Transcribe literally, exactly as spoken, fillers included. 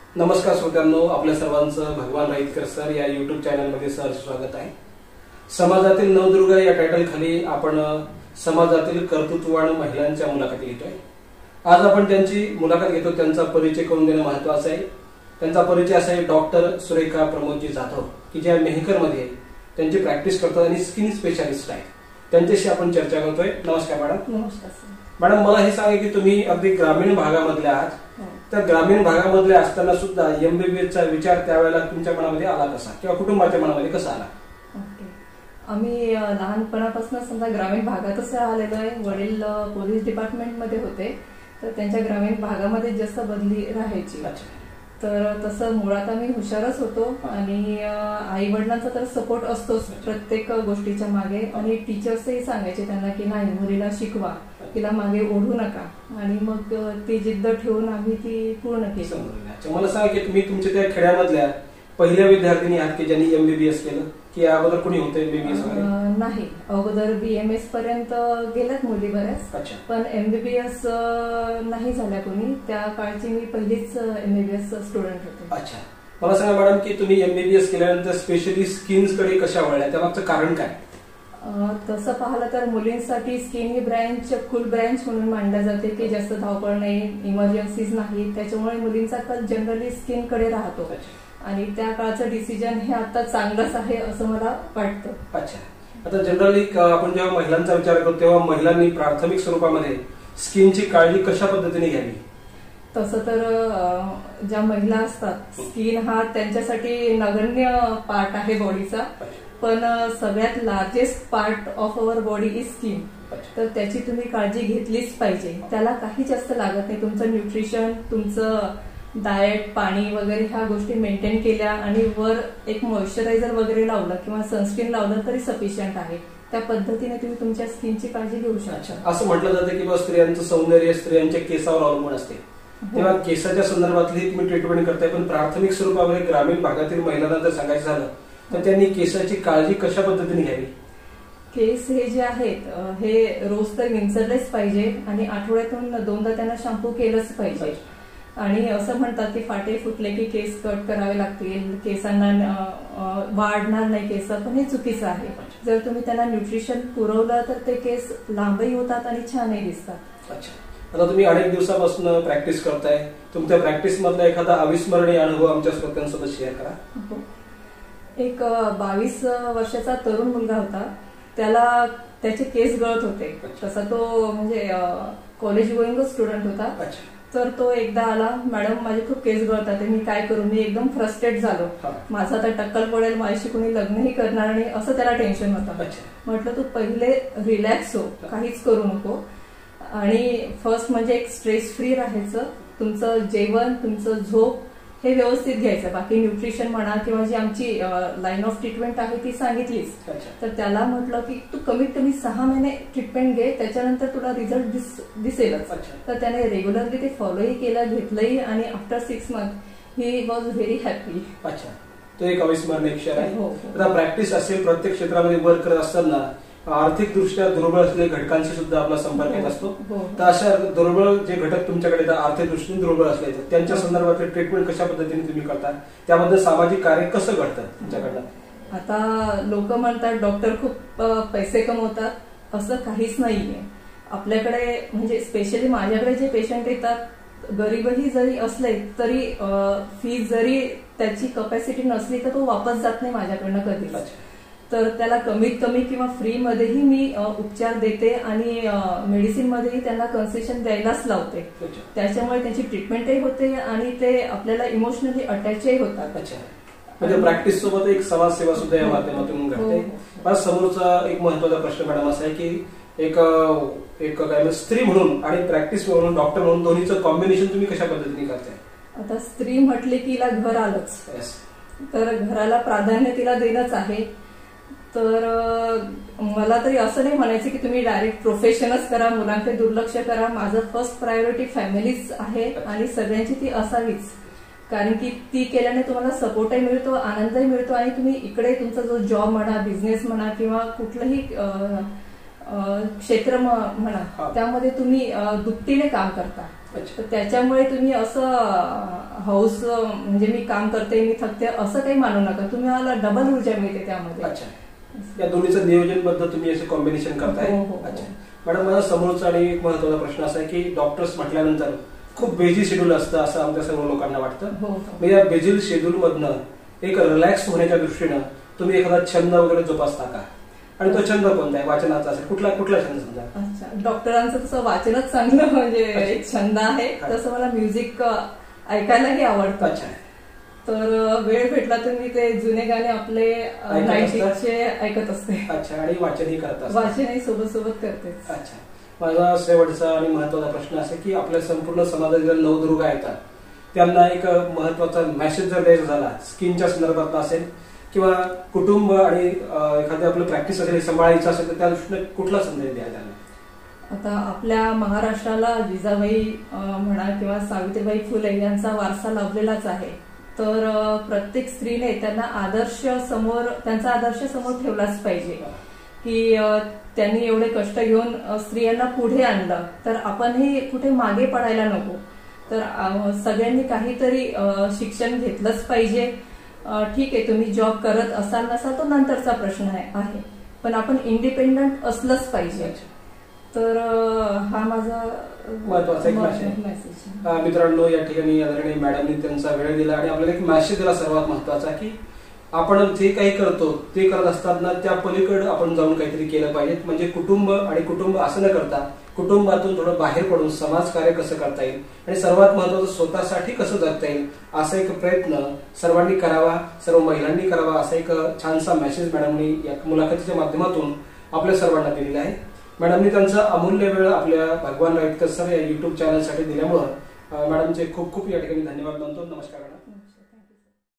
नमस्कार श्रोत्यांनो, आपल्या सर्वांचं भगवान राईतकर सर या युट्यूब चॅनलमध्ये सहर्ष स्वागत आहे। समाजातील नवदुर्गा या टायटल खाली आपण समाजातील कर्तृत्ववान महिलांच्या मुलाखती घेतोय। आज आपण त्यांची मुलाखत घेतो, त्यांचा परिचय करून देणं महत्त्वाचं आहे। त्यांचा परिचय असा आहे डॉक्टर सुरेखा प्रमोदजी जाधव, की ज्या मेहकर मध्ये त्यांची प्रॅक्टिस करतात आणि स्किन स्पेशालिस्ट आहेत। त्यांच्याशी आपण चर्चा करतोय। नमस्कार मॅडम। नमस्कार सर। मॅडम, मला हे सांगा की तुम्ही अगदी ग्रामीण भागामधले आहात, तर ग्रामीण भागामधले असताना सुद्धा एमबीबीएसचा विचार त्यावेळेला तुमच्या मनामध्ये आला कसा, किंवा कुटुंबाच्या मनामध्ये कसा आला? आम्ही लहानपणापासून समजा ग्रामीण भागातच आलेलो आहे। वडील पोलीस डिपार्टमेंट मध्ये होते, तर त्यांच्या ग्रामीण भागामध्ये जास्त बदली राहायची। तर तसं मुळात आम्ही हुशारच होतो आणि आई वडिलांचा तर सपोर्ट असतोच प्रत्येक गोष्टीच्या मागे, आणि टीचर्सही सांगायचे त्यांना की नाही, मुलीला शिकवा, तिला मागे ओढू नका, आणि मग ती जिद्द ठेवून आम्ही ती पूर्ण केली। मला सांगा की तुम्ही तुमच्या त्या खेड्यामधल्या पहिल्या विद्यार्थिनी आहात की ज्यांनी एमबीबीएस केलं, की अगोदर कोणी होतं एमबीबीएस? नाही, अगोदर बीएमएस पर्यंत गेल्यात मुली बऱ्याच, पण एमबीबीएस नाही झाल्या कोणी। त्या काळची मी पहिलीच एमबीबीएस स्टुडंट होते। अच्छा, मला सांगा मॅडम की तुम्ही एमबीबीएस केल्यानंतर स्पेशली स्किन्स कडे कशा वळल्या, त्यामागचं कारण काय? तसं पाहिलं तर मुलींसाठी स्किन ही ब्रँच फुल ब्रँच म्हणून मानल्या जाते की जास्त धावपळ नाही, इमर्जन्सीज नाही, त्याच्यामुळे मुलींचा कल जनरली स्किन कडे राहतो, आणि त्या काळचं डिसिजन हे आता चांगलंच आहे असं मला वाटतं। अच्छा, आता जनरली आपण जेव्हा महिलांचा विचार करतो तेव्हा महिलांनी प्राथमिक स्वरूपामध्ये स्किनची काळजी कशा पद्धतीने घ्यावी? तसं तर ज्या महिला असतात, स्किन हा त्यांच्यासाठी नगण्य पार्ट आहे बॉडीचा, पण सगळ्यात largest part of our body is skin, तर त्याची तुम्ही काळजी घेतलीच पाहिजे। त्याला काही जास्त लागत नाही, तुमचं न्यूट्रिशन, तुमचं डाएट, पाणी वगैरे ह्या गोष्टी मेंटेन केल्या आणि वर एक मॉइश्चरायझर वगैरे लावलं किंवा सनस्क्रीन लावलं तरी सफिशियंट आहे। त्या पद्धतीने तुम्ही तुमच्या स्किनची काळजी घेऊ शकता। असं म्हटलं जातं की स्त्रियांचं सौंदर्य स्त्रियांच्या केसावर अवलंबून असते, तेव्हा केसाच्या संदर्भातली तुम्ही ट्रीटमेंट करताय, पण प्राथमिक स्वरूपामध्ये ग्रामीण भागातील महिलांना जर सांगायचं झालं तर त्यांनी केसाची काळजी कशा पद्धतीने घ्यावी? केस हे जे आहेत हे रोज तर विंचरलेच पाहिजे, आणि आठवड्यातून दोनदा त्यांना शॅम्पू केलंच पाहिजे। आणि असं म्हणतात की फाटे फुटले की केस कट करावे लागतील, केसांना वाढणार नाही केस, पण हे चुकीचं आहे। जर तुम्ही त्यांना न्यूट्रिशन पुरवलं तर ते केस लांबही होतात आणि छानही दिसतात। अच्छा, आता तुम्ही अनेक दिवसापासून प्रॅक्टिस करताय, तुमच्या प्रॅक्टिस मधला एखादा अविस्मरणीय अनुभव आमच्या श्रोत्यांसोबत शेअर करा। एक बावीस वर्षाचा तरुण मुलगा होता, त्याला त्याचे केस गळत होते। तसा तो म्हणजे कॉलेज गोईंग स्टुडंट होता, तर तो एकदा आला, मॅडम माझे खूप केस गळतात, मी काय करू? मी एकदम फ्रस्ट्रेट झालो, माझा आता टक्कल पडेल, माझ्याशी कोणी लग्नही करणार नाही असं त्याला टेन्शन होतं। म्हटलं तू पहिले रिलॅक्स हो, काहीच करू नको, आणि फर्स्ट म्हणजे एक स्ट्रेस फ्री राहायचं, तुमचं जेवण, तुमचं झोप हे व्यवस्थित घ्यायचं, बाकी न्यूट्रिशन म्हणा किंवा जी आमची लाईन ऑफ ट्रीटमेंट आहे ती सांगितलीच। तर त्याला म्हटलं की तू कमीत कमी सहा महिने ट्रीटमेंट घे, त्याच्यानंतर तुला रिझल्ट दिसेलच। तर त्याने रेग्युलरली ते फॉलोही केलं, घेतलंही, आणि after six month he was very happy. अच्छा, तो एक अविस्मरणीय क्षण आहे। आता प्रॅक्टिस असेल, प्रत्येक क्षेत्रामध्ये वर्क करत असताना आर्थिक दृष्ट्या दुर्बळ असलेल्या घटकांशी सुद्धा आपला संपर्क येत असतो, तर अशा दुर्बळ जे घटक तुमच्याकडे आर्थिक दृष्टीने दुर्बळ असले त्यांच्या संदर्भात ट्रीटमेंट कशा पद्धतीने तुम्ही करता, त्याबद्दल सामाजिक कार्य कसं घडतं तुमच्याकडनं? आता लोक म्हणतात डॉक्टर खूप पैसे कमवतात, असं काहीच नाहीये आपल्याकडे। म्हणजे स्पेशली माझ्याकडे जे पेशंट येतात, गरीबही जरी असले तरी फी जरी त्याची कपॅसिटी नसली तर तो वापस जात नाही माझ्याकडनं कधीच, तर त्याला कमीत कमी किंवा फ्री मध्येही मी उपचार देते, आणि मेडिसिन मध्येही त्यांना कन्सेशन द्यायलाच लावते, त्याच्यामुळे त्यांची ट्रीटमेंटही होते आणि ते आपल्याला इमोशनली अटॅचही होतात। म्हणजे प्रॅक्टिस सोबत एक समाजसेवा सुद्धा या माध्यमातून घडते। पण समोरचा एक महत्वाचा प्रश्न मॅडम असा आहे की एक एक काय स्त्री म्हणून आणि प्रॅक्टिस म्हणून, डॉक्टर म्हणून दोन्हीचं कॉम्बिनेशन तुम्ही कशा पद्धतीने करताय? आता स्त्री म्हटले की तिला घर आलंच, तर घराला प्राधान्य तिला देणंच आहे। तर मला तरी असं नाही म्हणायचं की तुम्ही डायरेक्ट प्रोफेशनच करा, मुलांकडे दुर्लक्ष करा। माझं फर्स्ट प्रायोरिटी फॅमिलीच आहे, आणि सगळ्यांची ती असावीच, कारण की ती केल्याने तुम्हाला सपोर्टही मिळतो, आनंदही मिळतो, आणि तुम्ही इकडे तुमचा जो जॉब म्हणा, बिझनेस म्हणा किंवा कुठलंही क्षेत्र म्हणा त्यामध्ये तुम्ही दुपटीने काम करता। तर त्याच्यामुळे तुम्ही असं हाऊस म्हणजे मी काम करते मी थकते असं काही मानू नका, तुम्ही मला डबल ऊर्जा मिळते त्यामध्ये. अच्छा, या दोन्हीचं नियोजनबद्ध तुम्ही असं कॉम्बिनेशन करताय. अच्छा मॅडम, माझा समोरचा आणि एक महत्वाचा प्रश्न असा आहे की डॉक्टर्स म्हटल्यानंतर खूप बिझी शेड्यूल असतं असं आमच्या सर्व लोकांना वाटतं. मग या बिझी शेड्यूल मधनं एक रिलॅक्स होण्याच्या दृष्टीनं तुम्ही एखादा छंद वगैरे जोपासता का, आणि तो छंद कोणता आहे? वाचनाचा असेल, कुठला कुठला छंद समजा? अच्छा, डॉक्टरांचं तसं वाचनच चांगलं म्हणजे एक छंद आहे, तसं मला म्युझिक ऐकायलाही आवडतं. अच्छा, तर वेळ भेटला तर मी ते जुने गाणे आपले नाईन्टीजचे ऐकत असते. अच्छा, आणि वाचनही करतात? वाचनही सोबत सोबत करते. अच्छा, माझा शेवटचा आणि महत्वाचा प्रश्न असा की आपल्या संपूर्ण समाजातील नवदुर्गा येतात, त्यांना एक महत्वाचा मेसेज जर द्यायचा झाला स्किनच्या संदर्भात असेल किंवा कुटुंब आणि एखादं आपलं प्रॅक्टिस असेल सांभाळायचं असेल तर त्या दृष्टीने कुठला संदेश द्यायला? आता आपल्या महाराष्ट्राला जिजाबाई म्हणा किंवा सावित्रीबाई फुले यांचा वारसा लाभलेलाच आहे, तर प्रत्येक स्त्रीने त्यांना आदर्श समोर त्यांचा आदर्श समोर ठेवलाच पाहिजे की त्यांनी एवढे कष्ट घेऊन स्त्रियांना पुढे आणलं, तर आपणही कुठे मागे पडायला नको. तर सगळ्यांनी काहीतरी शिक्षण घेतलंच पाहिजे. ठीक आहे, तुम्ही जॉब करत असाल नसाल तो नंतरचा प्रश्न आहे, पण आपण इंडिपेंडंट असलंच पाहिजे. तर हा माझा महत्वाचा एक मेसेज. मित्रांनो, या ठिकाणी आदरणीय मॅडमनी त्यांचा वेळ दिला आणि आपल्याला एक मेसेज दिला सर्वात महत्वाचा की आपण जे काही करतो ते करत असताना त्या पलीकडे आपण जाऊन काहीतरी केलं पाहिजे. म्हणजे कुटुंब आणि कुटुंब असं न करता कुटुंबातून थोडं बाहेर पडून समाजकार्य कसं करता येईल आणि सर्वात महत्वाचं स्वतःसाठी कसं जगता येईल असा एक प्रयत्न सर्वांनी करावा, सर्व महिलांनी करावा, असा एक छानसा मेसेज मॅडमनी या मुलाखतीच्या माध्यमातून आपल्या सर्वांना दिलेला आहे. मॅडमनी त्यांचा अमूल्य वेळ आपल्या भगवान राईतकर सर या युट्यूब चॅनलसाठी दिल्यामुळं मॅडमचे खूप खूप या ठिकाणी धन्यवाद मानतो. नमस्कार मॅडम.